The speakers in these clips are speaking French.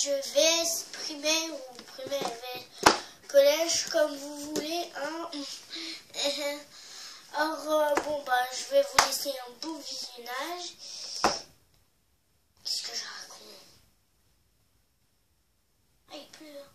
je vais primaire ou collège, comme vous voulez. Hein. Alors, bon, bah, je vais vous laisser un beau visionnage. Qu'est-ce que je raconte? Ah, il pleut.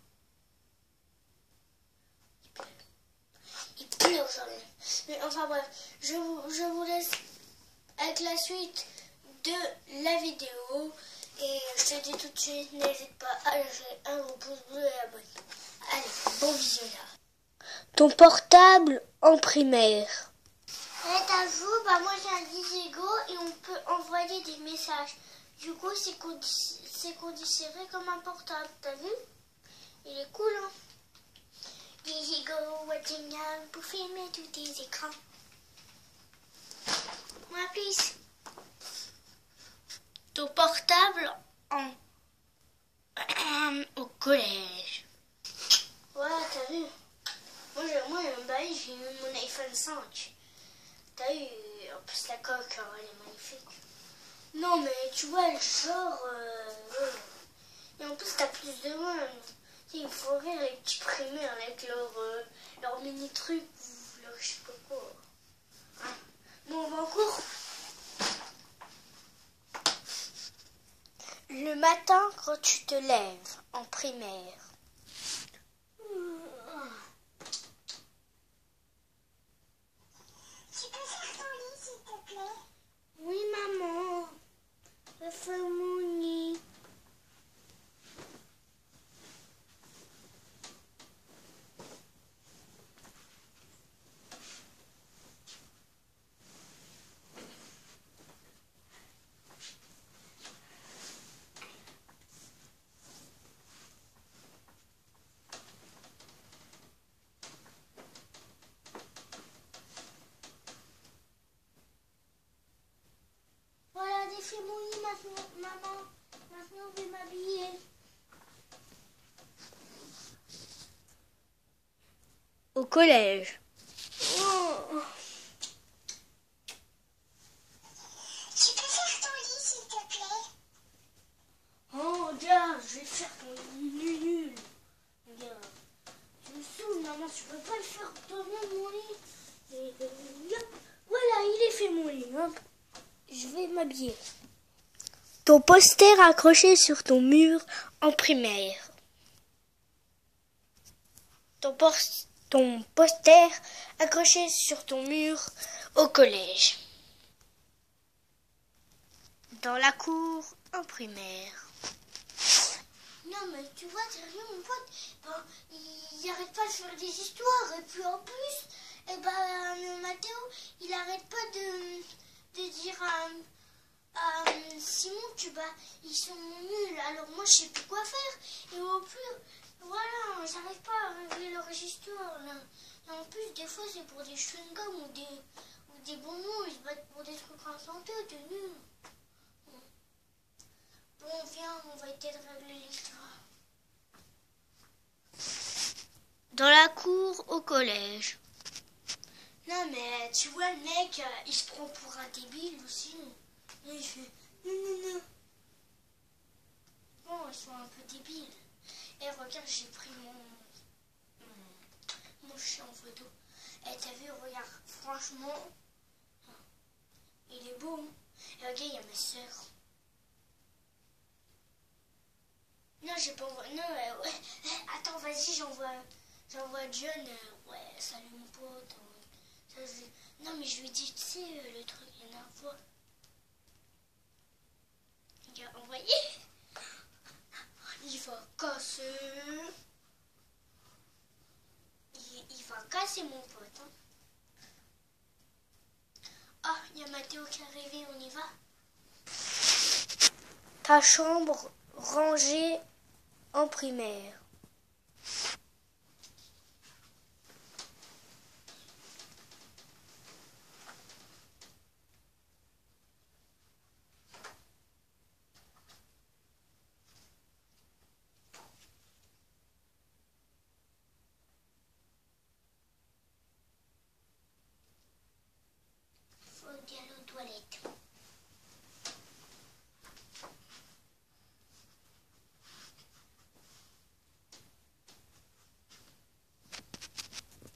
Il pleut aujourd'hui. Mais enfin bref, je vous laisse avec la suite de la vidéo. Et je te dis tout de suite, n'hésite pas à lâcher un gros pouce bleu et abonne-toi. Allez, bon visionnage. Ton portable en primaire. T'as vu, bah moi j'ai un Lizego et on peut envoyer des messages. Du coup, c'est conditionné comme un portable, t'as vu? Il est cool, hein? Lizego, watching out pour filmer tous tes écrans. Moi, please. Ton portable au collège. Voilà, t'as vu? Moi j'ai eu mon iPhone 5. T'as eu, en plus la coque, hein, elle est magnifique. Non mais tu vois, le genre... Et en plus t'as plus de monde. Il faut rire les petits primaires avec leur mini truc, leur je sais pas quoi. Hein. Bon, on va en cours. Le matin quand tu te lèves en primaire. Tu peux faire ton lit s'il te plaît? Oui maman, je fais mon lit. Voilà, défais mon lit maintenant, maman. Maintenant, je vais m'habiller. Au collège. Oh. Tu peux faire ton lit, s'il te plaît? Oh, regarde, je vais faire ton lit nul. Regarde. Tu me saoules, maman, tu peux pas le faire toi-même, mon lit. Et, voilà, il est fait, mon lit. Hop. Je vais m'habiller. Ton poster accroché sur ton mur en primaire. Ton poster accroché sur ton mur au collège. Dans la cour en primaire. Non mais tu vois, sérieux mon pote, ben, il arrête pas de faire des histoires. Et puis en plus, Mathéo, il arrête pas de dire à Simon que ils sont nuls. Alors moi je sais plus quoi faire. Et au plus, voilà, j'arrive pas à régler leur histoire là. Et en plus, des fois c'est pour des chewing-gums ou des bonbons, ils se battent pour des trucs en santé, t'es nul. Bon, viens, on va essayer de régler l'histoire. Dans la cour au collège. Non, mais tu vois, le mec, il se prend pour un débile aussi. Et il fait non. Bon, ils sont un peu débiles. Et regarde, j'ai pris mon chien en photo. Et t'as vu, regarde, franchement, il est beau. Hein. Et regarde, il y a ma soeur. Non, j'ai pas envoyé. Non, ouais. Attends, vas-y, j'envoie John. Ouais, salut mon pote. Non, mais je lui dis, tu sais, le truc, il y en a une fois. Il a envoyé. Il va casser. Il va casser mon pote. Hein. Ah, il y a Mathéo qui est arrivé, on y va. Ta chambre rangée en primaire. Faut aller aux toilettes.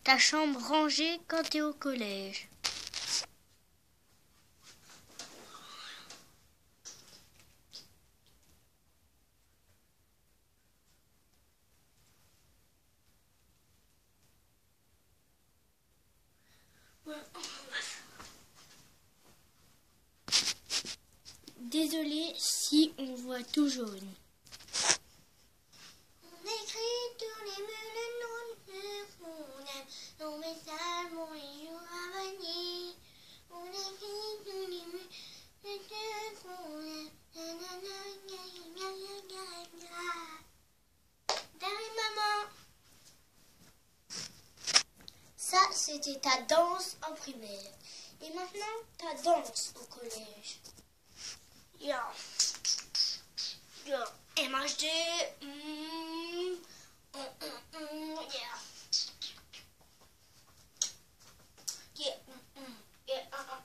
ta chambre rangée quand t'es au collège? Désolé si on voit tout jaune. On écrit tous les murs qu'on aime, nos messages, mon jour à venir. On écrit tous les murs qu'on aime. David, maman. Ça, c'était ta danse en primaire. Et maintenant, ta danse au collège. Yeah. Yeah. MHD. Yeah. Yeah. Yeah.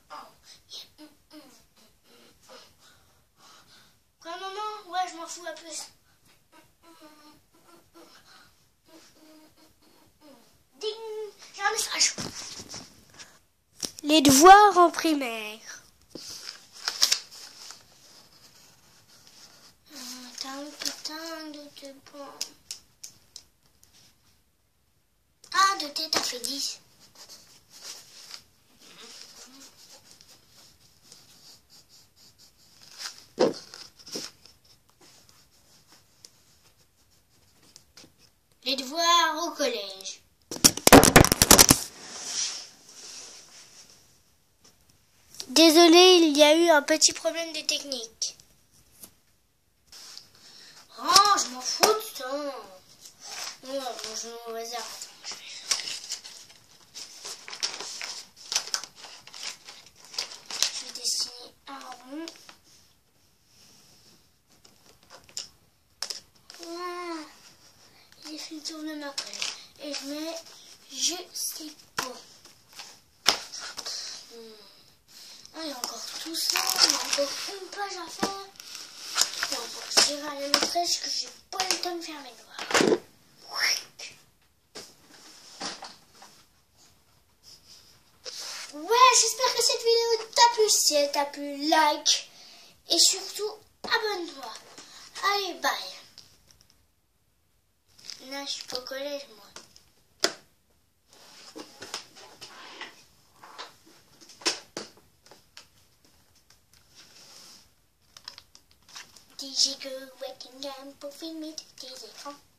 Quoi, maman? Ouais, je m'en fous à plus. Ding! J'ai un message. Les devoirs en primaire. T'as un putain de te prendre. Ah, de T, t'as fait 10. Les devoirs au collège. Désolé, il y a eu un petit problème de technique. Oh, je m'en fous de ça. Ouais, bonjour, vas-y. Je vais dessiner un rond. Voilà. J'ai fait le tour de ma colle. Et je mets je sais pas. Ah, il y a encore tout ça. Il y a encore une page à faire. Et on va tirer à la maîtresse que j'ai pas le temps de faire mes devoirs. Ouais, j'espère que cette vidéo t'a plu. Si elle t'a plu, like. Et surtout, abonne-toi. Allez, bye. Là, je suis pas au collège, moi. DJ Go Waking Up pour filmer tes écrans.